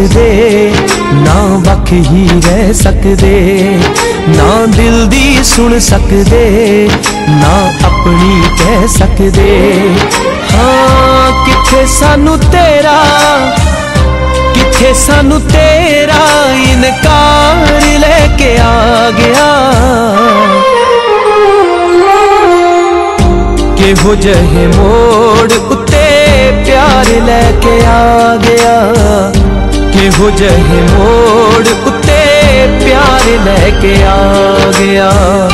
सकदे, ना वख ही रह सकदे, ना दिल दी सुन सकदे, ना अपनी कह सकदे। हाँ किथे सानू तेरा, किथे सानू तेरा इनकार लेके आ गया। केहो जहे मोड़ उत्ते प्यार लेके आ गया, केहो जहे मोड़ उत्ते प्यार लेके आ गया।